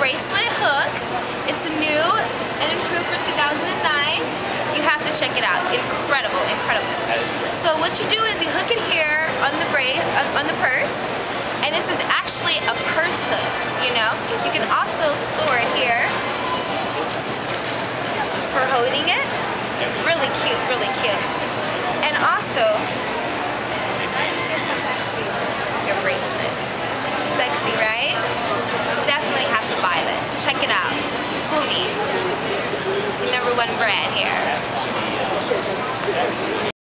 bracelet hook. It's new and improved for 2009. You have to check it out. Incredible, incredible. So what you do is you hook it here on the purse, and this is actually a purse hook, you know? You can also store it here for holding it. Really cute, really cute. And also, your bracelet. Sexy, right? Definitely have to buy this. Check it out. FUMI. #1 brand here.